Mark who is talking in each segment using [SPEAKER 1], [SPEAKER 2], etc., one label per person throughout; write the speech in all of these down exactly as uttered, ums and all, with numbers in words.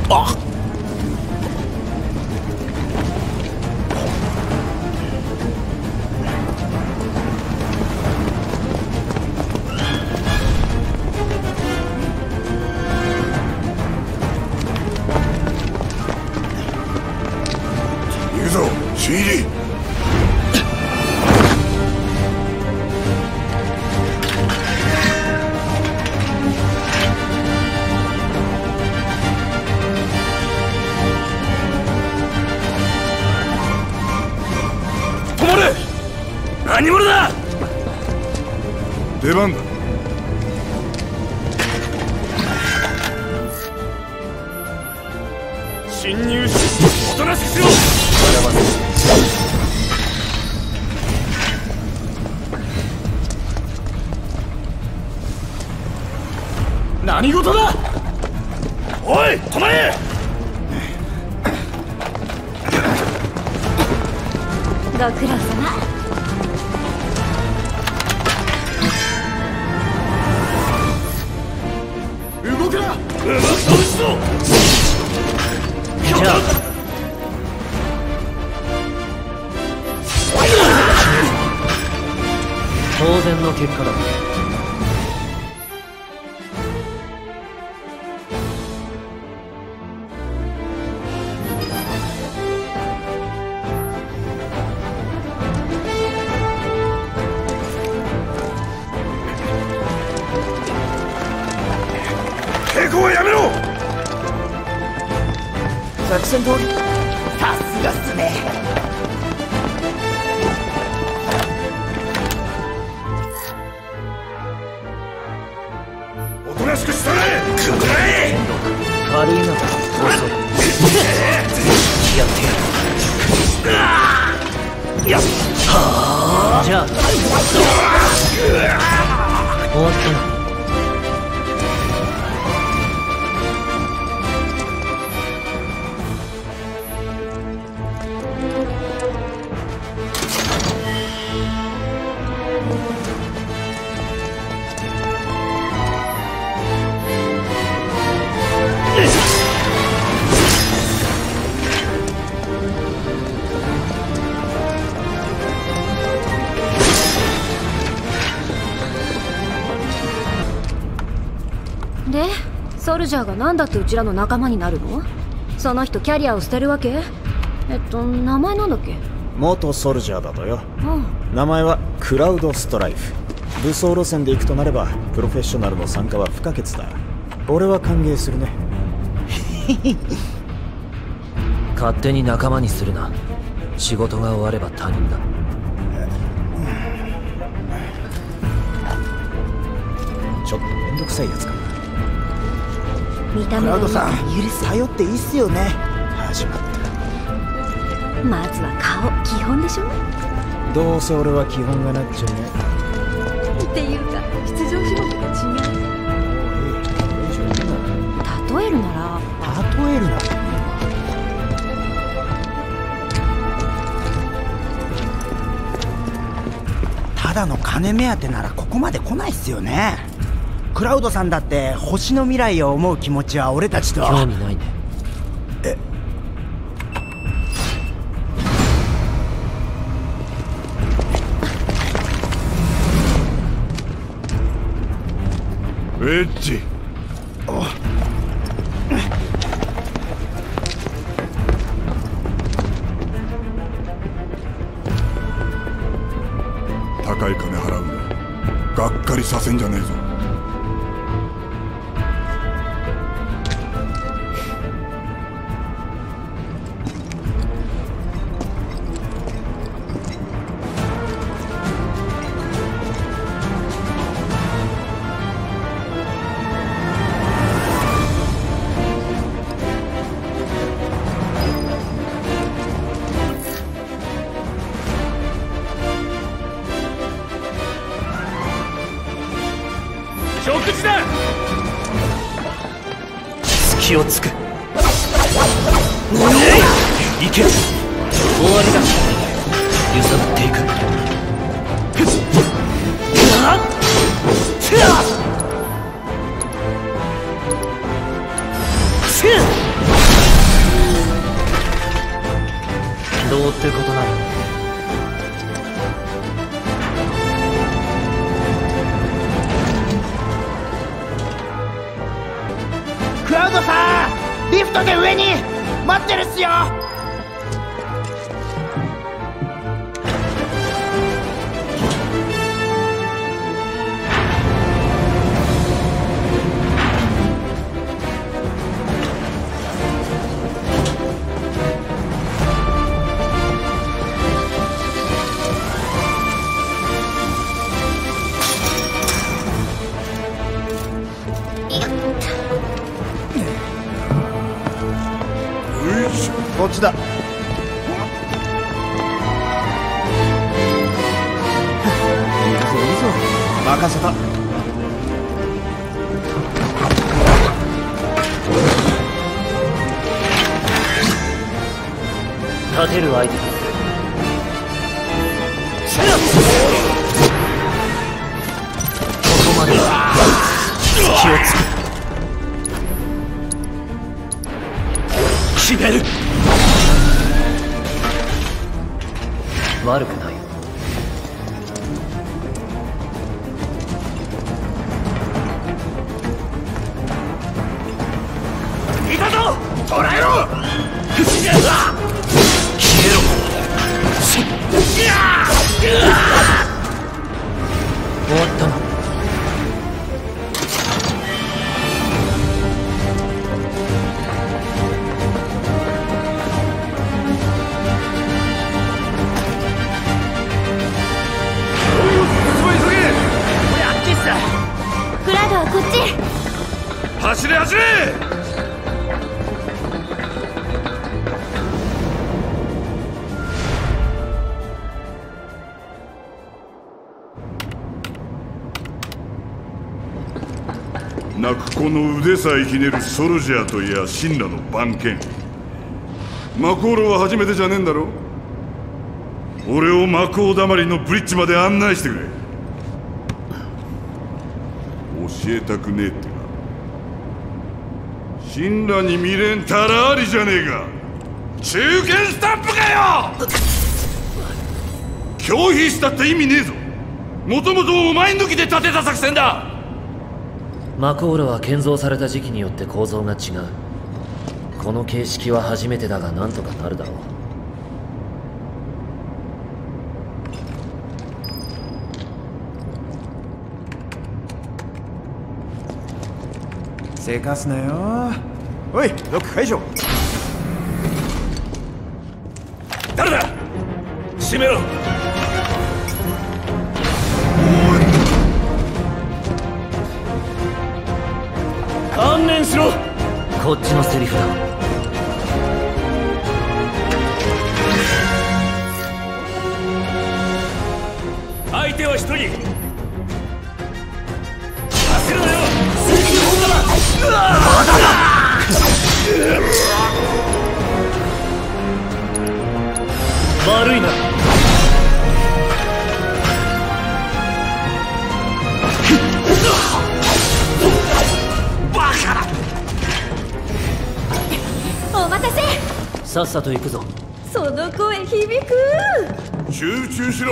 [SPEAKER 1] あっ行くぞ、新入り。
[SPEAKER 2] 何者だ。
[SPEAKER 1] 出番だ。
[SPEAKER 2] 侵入しおとなしくしろ。何事だ。おい止まれ。
[SPEAKER 3] ご苦労様。
[SPEAKER 2] 動くな。うまく倒すぞ。
[SPEAKER 4] じゃあ当然の結果だ。
[SPEAKER 2] 抵抗はやめろ。
[SPEAKER 4] 作戦通り。
[SPEAKER 5] さすがっすね。
[SPEAKER 2] おとなしくしたれ。くらえ。
[SPEAKER 4] 軽いな。遅い。やってやる。やっはあ。じゃあ終わったな。
[SPEAKER 3] で、ソルジャーが何だってうちらの仲間になるの？その人キャリアを捨てるわけ？えっと名前なんだっけ？
[SPEAKER 6] 元ソルジャーだとよ。
[SPEAKER 3] うん。
[SPEAKER 6] 名前はクラウドストライフ。武装路線で行くとなればプロフェッショナルの参加は不可欠だ。俺は歓迎するね。
[SPEAKER 4] 勝手に仲間にするな。仕事が終われば他人だ。
[SPEAKER 6] ちょっとめんどくさいやつかな。
[SPEAKER 3] 見た目がいいから許す。
[SPEAKER 5] 頼っていいっすよね。
[SPEAKER 6] 始まった。
[SPEAKER 3] まずは顔、基本でしょ？
[SPEAKER 6] どうせ俺は基本がなっちゃうね。
[SPEAKER 3] っていうか出場種目が違う。例えるなら
[SPEAKER 5] 例えるならただの金目当てならここまで来ないっすよね。クラウドさんだって星の未来を思う気持ちは俺たちと
[SPEAKER 4] 興味ないね。
[SPEAKER 5] え
[SPEAKER 1] エッジ。高い金払うんだ。がっかりさせんじゃねえぞ。
[SPEAKER 2] 食事だ。
[SPEAKER 4] 隙をつく。いけ。終わりだ。揺さぶっていく。せや。せや。
[SPEAKER 5] ラウドさん、リフトで上に待ってるっすよ。こっちだ。いいぞいいぞ、任せた。
[SPEAKER 4] 勝てる相手だ。ここまで気をつけ。決める。悪くない。
[SPEAKER 2] いたぞ、捕らえろ。
[SPEAKER 4] 消えろ。終わったな。
[SPEAKER 3] クラウドはこっち。
[SPEAKER 2] 走れ走れ。
[SPEAKER 1] 泣く子の腕さえひねるソルジャーといや神羅の番犬。マコールは初めてじゃねえんだろ。俺をマコーだまりのブリッジまで案内してくれ。教えたくねえってか。神羅に未練たらありじゃねえか。中堅スタンプかよ。拒否したって意味ねえぞ。もともとお前抜きで立てた作戦だ。
[SPEAKER 4] マコールは建造された時期によって構造が違う。この形式は初めてだがなんとかなるだろう。
[SPEAKER 5] せかすなよ。おい、ロック解除。
[SPEAKER 2] 誰だ。閉めろ。観念しろ。
[SPEAKER 4] こっちのセリフだ。
[SPEAKER 2] 相手は一人。焦るなよ。すぐに本だ。悪いな。バカ。
[SPEAKER 3] お待たせ。
[SPEAKER 4] さっさと行くぞ。
[SPEAKER 3] その声響く。
[SPEAKER 1] 集中しろ。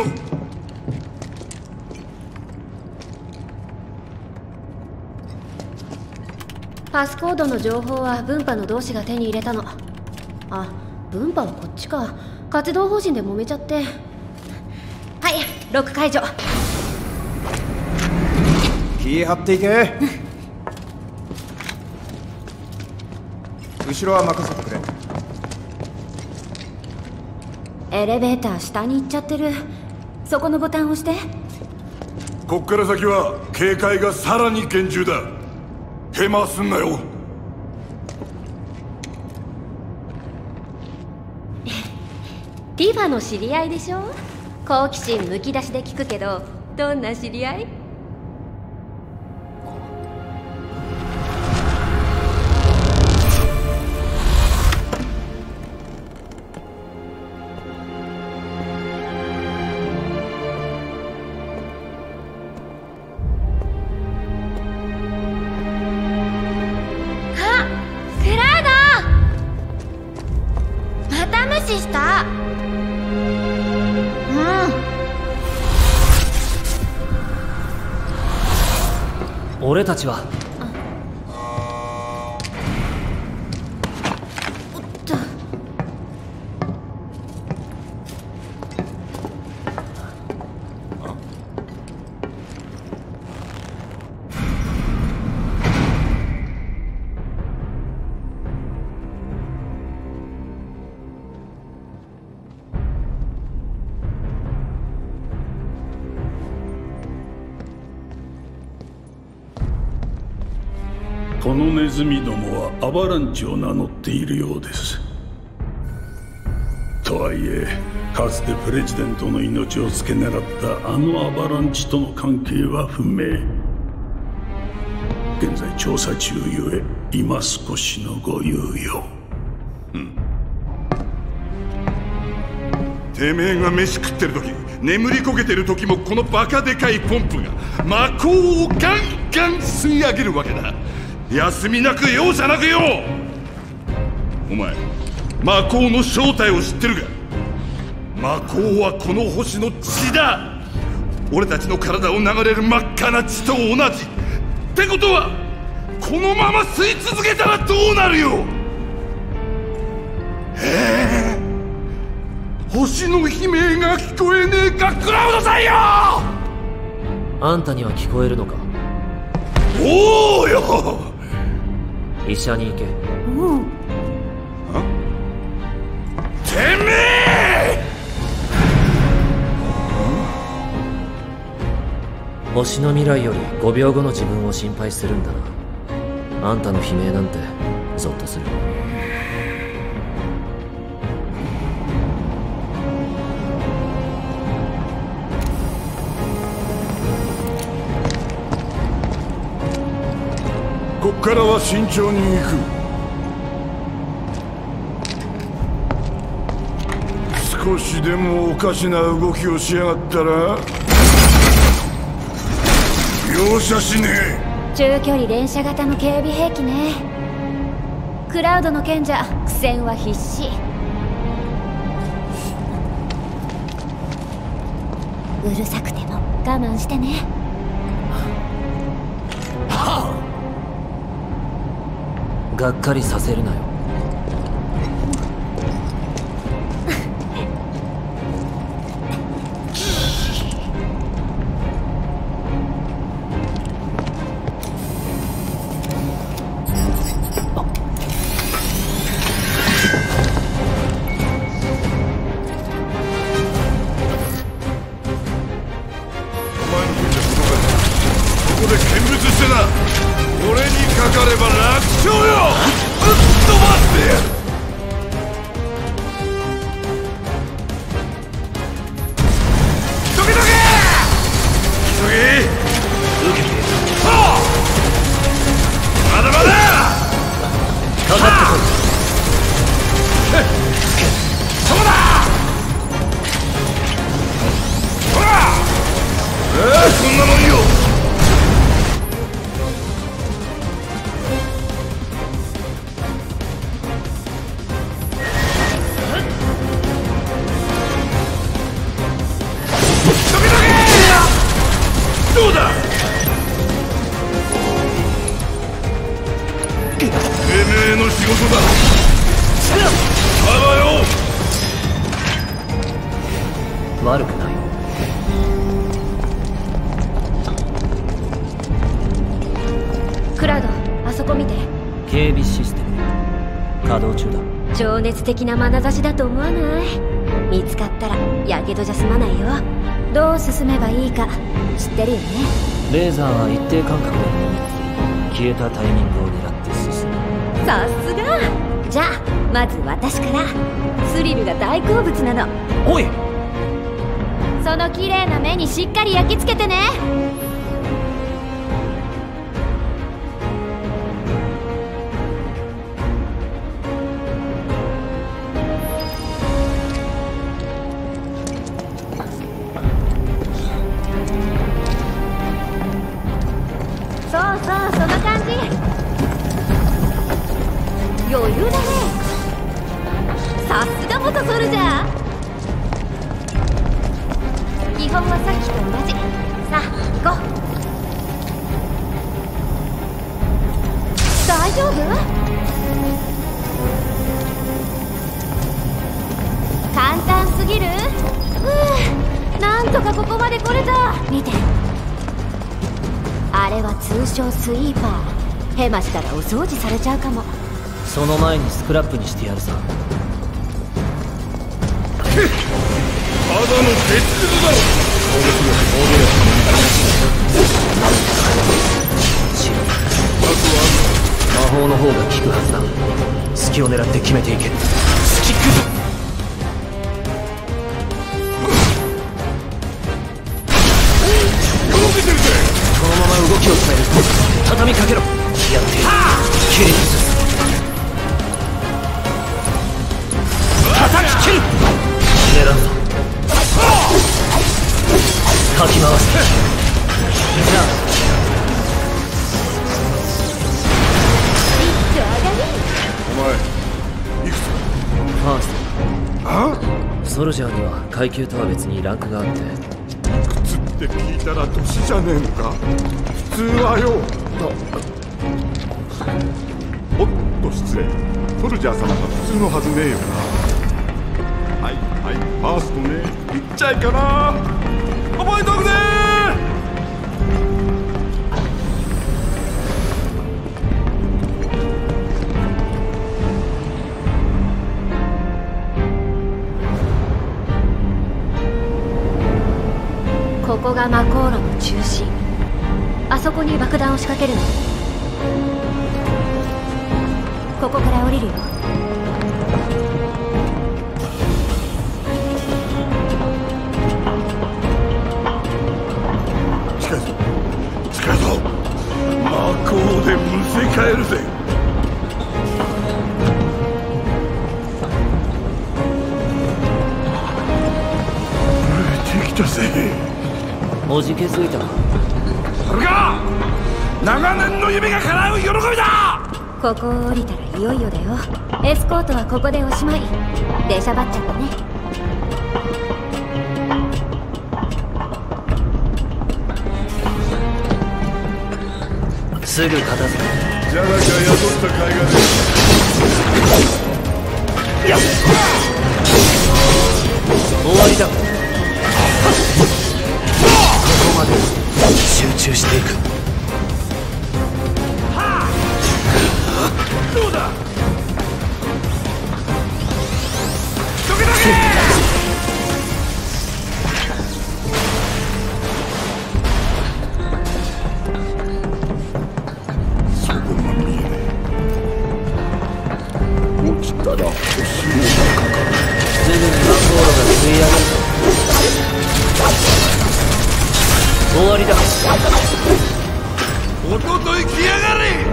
[SPEAKER 3] パスコードの情報は分派の同志が手に入れたの。あ、分派はこっちか。活動方針で揉めちゃって。はい、ロック解除。
[SPEAKER 5] 気張っていけ。後ろは任せてくれ。
[SPEAKER 3] エレベーター下に行っちゃってる。そこのボタン押して。
[SPEAKER 1] こっから先は警戒がさらに厳重だ。手間すんなよ。
[SPEAKER 3] ティファの知り合いでしょ。好奇心むき出しで聞くけど、どんな知り合い？した。
[SPEAKER 4] うん。俺たちは
[SPEAKER 7] このネズミどもはアバランチを名乗っているようです。とはいえかつてプレジデントの命を付け狙ったあのアバランチとの関係は不明。現在調査中ゆえ今少しのご猶予。うん。
[SPEAKER 1] てめえが飯食ってる時、眠りこけてる時もこのバカでかいポンプが魔鋼をガンガン吸い上げるわけだ。休みなく容赦なくよ。お前魔鋼の正体を知ってるか？魔鋼はこの星の血だ。俺たちの体を流れる真っ赤な血と同じってことは、このまま吸い続けたらどうなるよ。へえ、星の悲鳴が聞こえねえか、クラウドさんよ。
[SPEAKER 4] あんたには聞こえるのか？
[SPEAKER 1] おおよ。
[SPEAKER 4] 医者に行け。
[SPEAKER 3] うん。
[SPEAKER 1] てめえ！
[SPEAKER 4] 星の未来よりごびょうごの自分を心配するんだな。あんたの悲鳴なんてゾッとする。
[SPEAKER 1] こっからは慎重に行く。少しでもおかしな動きをしやがったら容赦しねえ。
[SPEAKER 3] 中距離連射型の警備兵器ね。クラウドの件じゃ苦戦は必至。うるさくても我慢してね。
[SPEAKER 4] がっかりさせるなよ。悪くない。
[SPEAKER 3] クラウド、あそこ見て。
[SPEAKER 4] 警備システム稼働中だ。
[SPEAKER 3] 情熱的な眼差しだと思わない？見つかったらやけどじゃ済まないよ。どう進めばいいか知ってるよね。
[SPEAKER 4] レーザーは一定間隔で消えたタイミングを狙って進む。
[SPEAKER 3] さすが。じゃあまず私から。スリルが大好物なの。
[SPEAKER 4] おい、
[SPEAKER 3] その綺麗な目にしっかり焼き付けてね。そうそう、その感じ。余裕だね。さすが元ソルジャー。基本はさっきと同じ。さあ行こう。大丈夫？簡単すぎる？ふう、なんとかここまで来れた。見て、あれは通称スイーパー。ヘマしたらお掃除されちゃうかも。
[SPEAKER 4] その前にスクラップにしてやるさ。
[SPEAKER 1] ただの鉄筒だろ。あとは
[SPEAKER 4] 先を狙って決めていけ。スキックこのまま動きを止める。畳みかけろ。やっている。切り崩す。叩き切る。狙うぞ。かき回す。じゃあ
[SPEAKER 1] お前いくつ
[SPEAKER 4] ファースト。ソルジャーには階級とは別にランクがあって。
[SPEAKER 1] 靴って聞いたら年じゃねえのか。普通はよ。おっと失礼。ソルジャー様が普通のはずねえよな。はいはいファーストね。いっちゃいかな。覚えとくね。
[SPEAKER 3] ここが魔航路の中心。あそこに爆弾を仕掛けるの。ここから降りるよ。
[SPEAKER 1] 近いぞ近いぞ。魔鋼でむせ返るぜ。できたぜ。
[SPEAKER 4] おじけづいたか。
[SPEAKER 1] それが長年の夢が叶う喜びだ。
[SPEAKER 3] ここを降りたらいよいよだよ。エスコートはここでおしまい。出しゃばっちゃったね。
[SPEAKER 4] すぐ片付け。
[SPEAKER 1] じゃなきゃ雇った甲斐がねえ。
[SPEAKER 4] 終わりだ。ここまで集中していく。
[SPEAKER 1] どうだ。どけどけ。そこが見えねえ。落ちたら星の中か。
[SPEAKER 4] すぐに魔航路が吸い上がるぞ。終わりだ。
[SPEAKER 1] おととい来やがれ。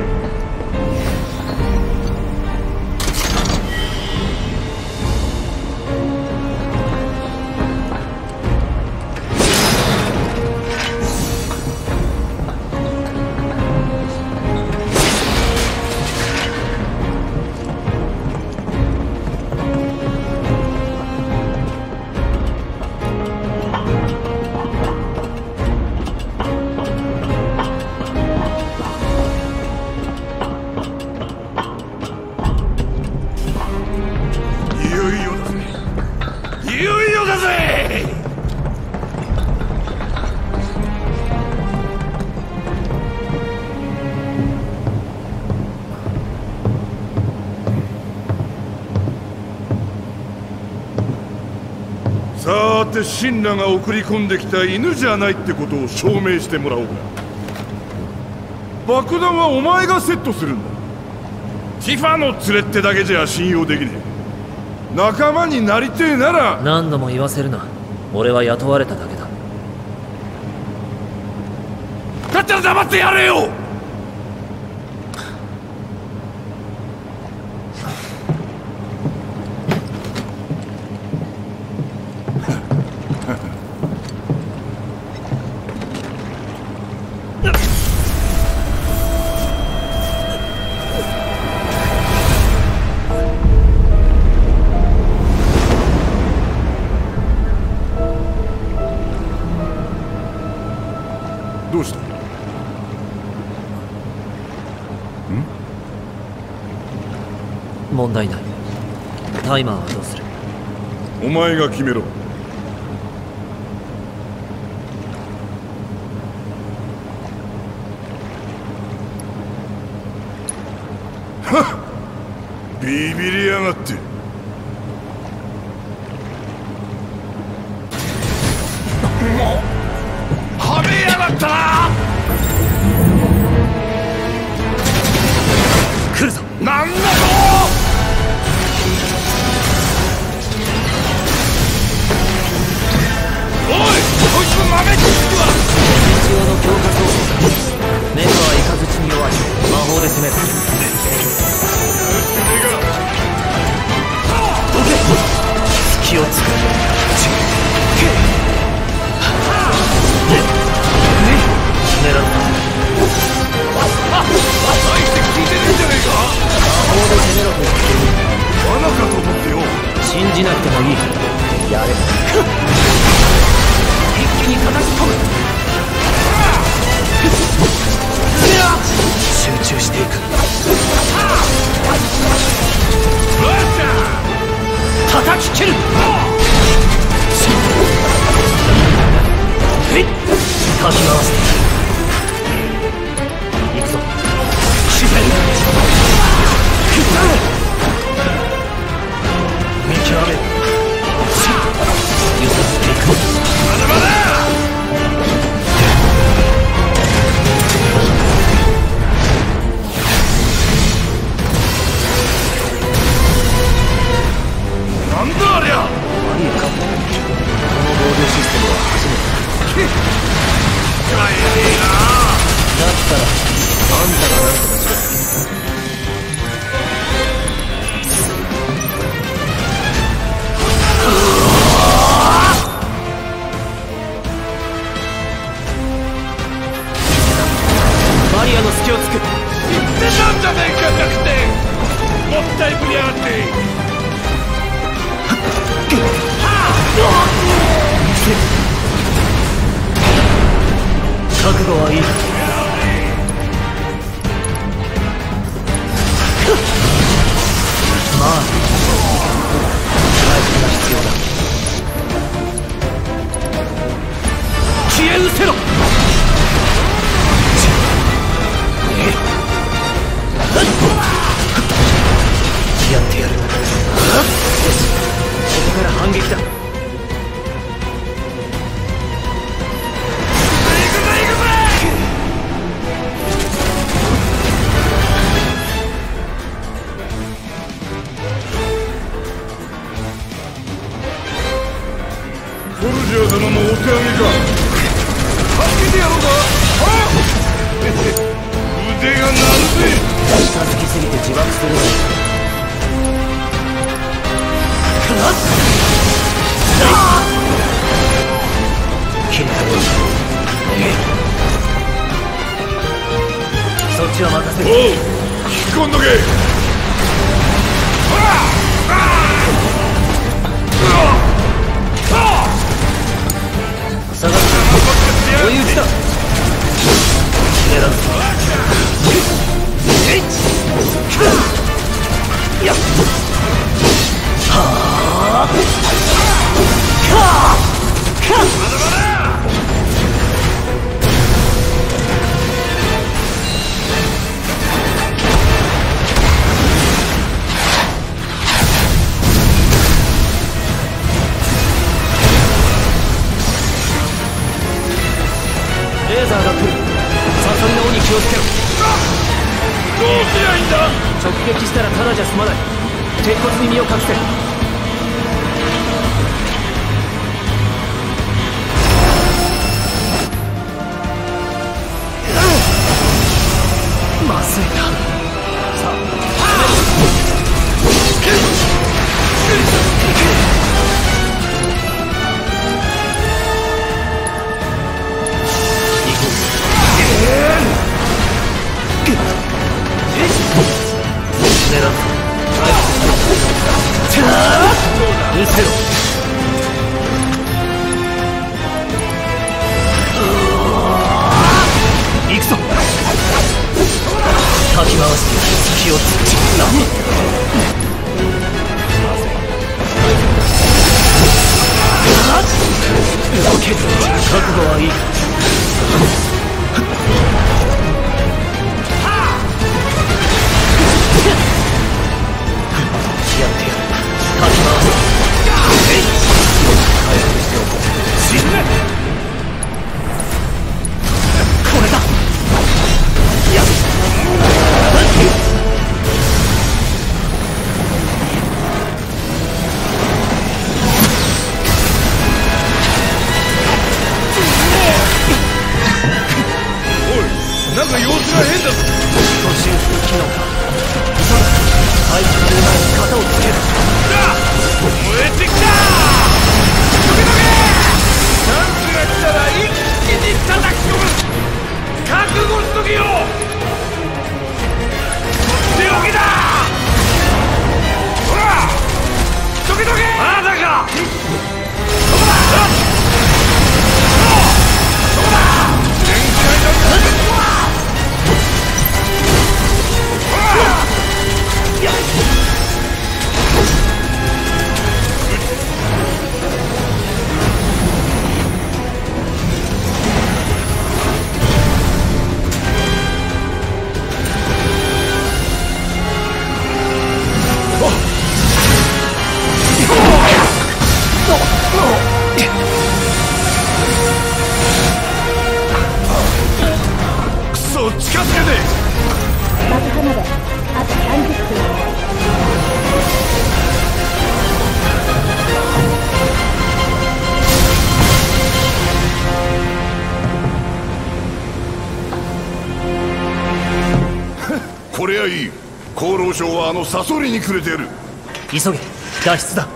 [SPEAKER 1] さて神羅が送り込んできた犬じゃないってことを証明してもらおうか。爆弾はお前がセットするんだ。ティファの連れってだけじゃ信用できねえ。仲間になりてえなら。
[SPEAKER 4] 何度も言わせるな。俺は雇われただけだ。
[SPEAKER 1] だったら黙ってやれよ。どうした？
[SPEAKER 4] 問題ない。タイマーはどうする？
[SPEAKER 1] お前が決めろ。はっ！ビビりやがって。もうはめやがったな。
[SPEAKER 4] 来るぞ。
[SPEAKER 1] なんだと！
[SPEAKER 4] かき回して行くぞ。自然見極める。揺さぶっていく。まだまだ
[SPEAKER 2] なんだありゃ。
[SPEAKER 4] 悪いか、この防御システムは初めてだ。
[SPEAKER 2] かわいいな。
[SPEAKER 4] だったらあんたが何とかしろ。バリアの隙をつく。
[SPEAKER 2] 言ってたんじゃねえか。弱点もったいぶりやがって。
[SPEAKER 4] 覚悟はいい。まあ大事が必要だ。消え失せろ。やってやる。よし、ここから反撃だ。
[SPEAKER 1] ソルジャー様もお手上げか。
[SPEAKER 2] 助けてやろうか。腕が鳴るぜ。
[SPEAKER 4] 近づきすぎて自爆するの。そっちは任せる。
[SPEAKER 1] おう、引き込んどけ。
[SPEAKER 4] 下がって追い打ちだ。狙う。やっはあかかまだまだ。レーザーが来る。サソリの尾に気をつけろ。
[SPEAKER 2] どうすりゃいいんだ。
[SPEAKER 4] 直撃したらただじゃ済まない。鉄骨に身を隠せ。まずいな。さあ狙う。見せろ。行くぞ。かき回して気をつけ。何動け。覚悟はいい。やってやる。かき回す。回復しておこう。死ぬ。これだ。やっ
[SPEAKER 2] なんか様子が変だぞ。
[SPEAKER 4] 途中不機能か。急ぐ。回復する前に型をつける。
[SPEAKER 2] 燃えてきた。どけどけ。チャンスが来たら一気に叩き込む。覚悟しとけよ。手置きだ。ほらどけどけ。まだか。そこだ。そこだ。全開だ。
[SPEAKER 1] 気をつけて。
[SPEAKER 3] 爆破まであとさんじゅっぷん。
[SPEAKER 1] これはいい。厚労省はあのサソリにくれてやる。
[SPEAKER 4] 急げ、脱出だ。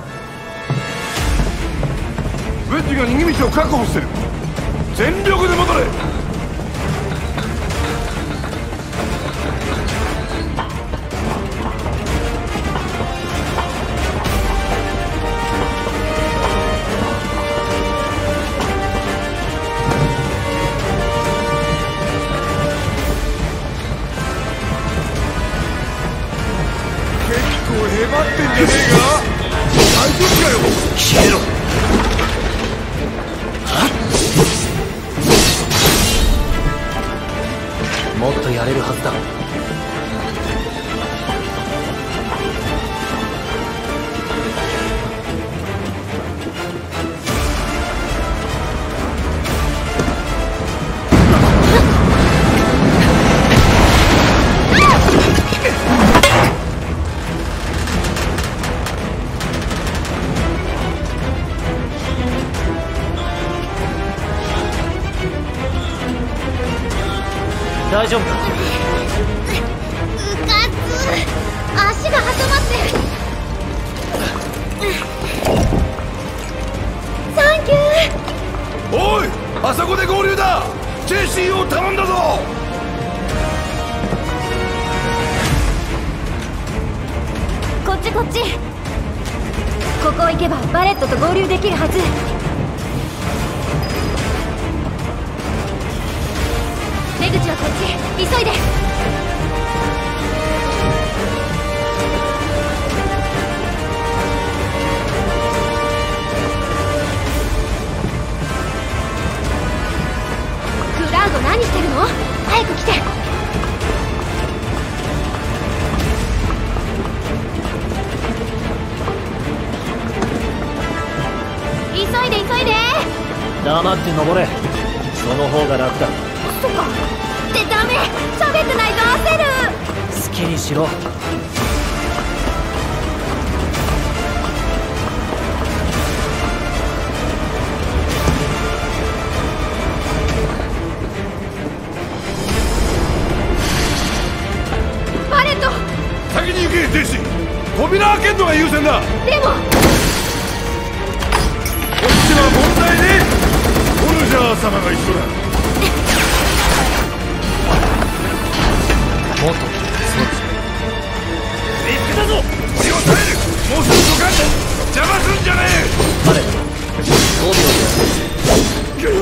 [SPEAKER 1] ウェッジが逃げ道を確保してる。全力で戻れ。へばってんじゃねえか。大丈夫かよ。消えろ。
[SPEAKER 4] もっとやれるはずだ。大丈夫か。
[SPEAKER 3] うかつ足が挟まってサンキュー。
[SPEAKER 1] おい、あそこで合流だ。ジェシーを頼んだぞ。
[SPEAKER 3] こっちこっち。ここ行けばバレットと合流できるはず。出口はこっち。急いで。クラウド何してるの？早く来て。急いで急いで。
[SPEAKER 4] 黙って登れ。その方が楽だ。
[SPEAKER 3] そっか。ってダメ。喋ってないと焦る。
[SPEAKER 4] 好きにしろ。
[SPEAKER 3] バレット。
[SPEAKER 1] 先に行け、ジェシー。扉開けんのが優先だ。
[SPEAKER 3] でも
[SPEAKER 1] こっちは問題ね。オルジャー様が一緒だ。
[SPEAKER 4] もっとそうです。
[SPEAKER 1] 見つけたぞ。俺を耐える。もうすぐドカンと邪魔すんじゃねえ。
[SPEAKER 4] バレットごびょうで。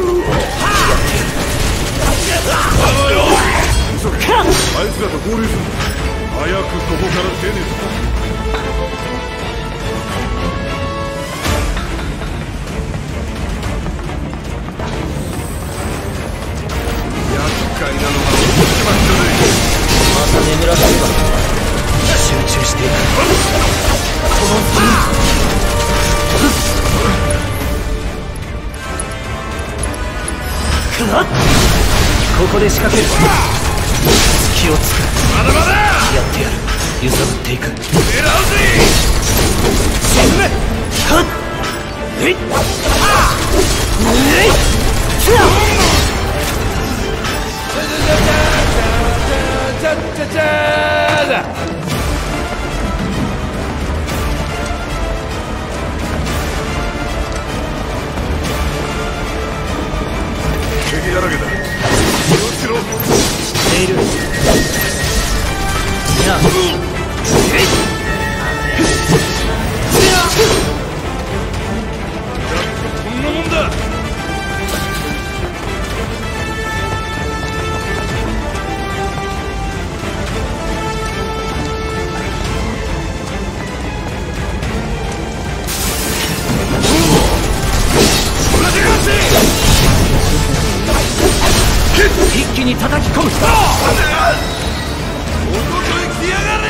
[SPEAKER 1] 急げ。あいつらと合流する。早くここから出ねえぞ。厄介なのが起きちまったぜ。
[SPEAKER 4] また眠らせるか。集中していく。この隙にここで仕掛ける。隙をつく。
[SPEAKER 1] まだまだ
[SPEAKER 4] やってやる。揺さぶっていく。
[SPEAKER 1] 狙うぜ。
[SPEAKER 4] 沈め。はっえいっえいっ
[SPEAKER 2] チャッチャチャーだ。
[SPEAKER 1] 敵だらけだ。気をつけろ。
[SPEAKER 4] 知っている。やあえい
[SPEAKER 1] こんなもんだ。
[SPEAKER 4] 一気に叩き込む。
[SPEAKER 1] おととい来やがれ。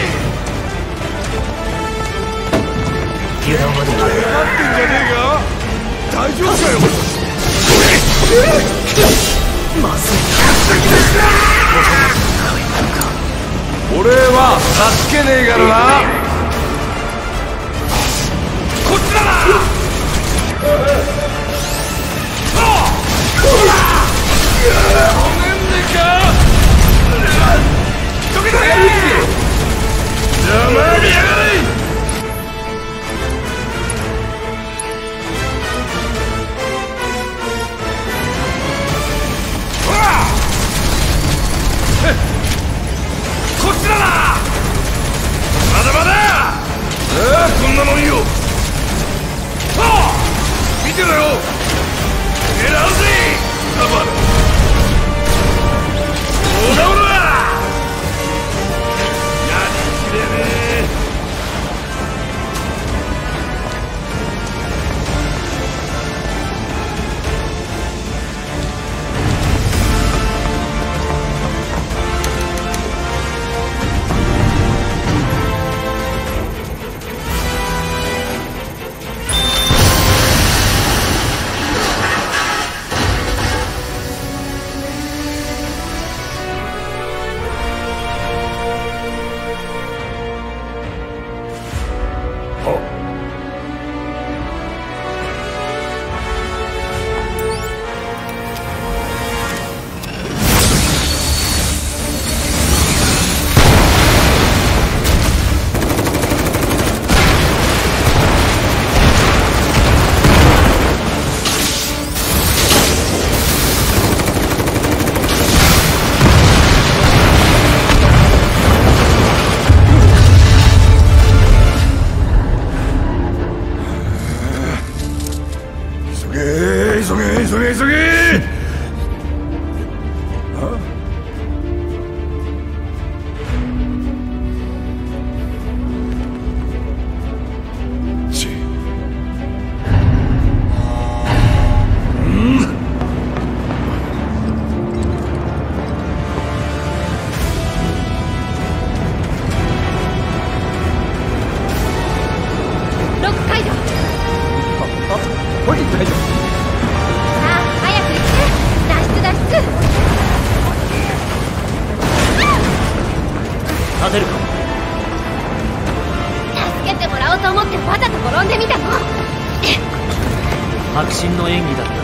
[SPEAKER 4] 油断はできない。
[SPEAKER 1] 待ってんじゃねえか。大丈夫かよ。
[SPEAKER 4] まずい。
[SPEAKER 2] 俺は助けねえからな。こっちだな。ごめんねか。どけどけ。邪魔にやがれ。こっちだな。まだまだ。ああ、こんなもんよ。はあ、見てろよ。狙うぜアバロ。おらおら。やりきれねえ。
[SPEAKER 3] 助けてもらおうと思ってわざと転んでみたの。
[SPEAKER 4] 迫真の演技だ。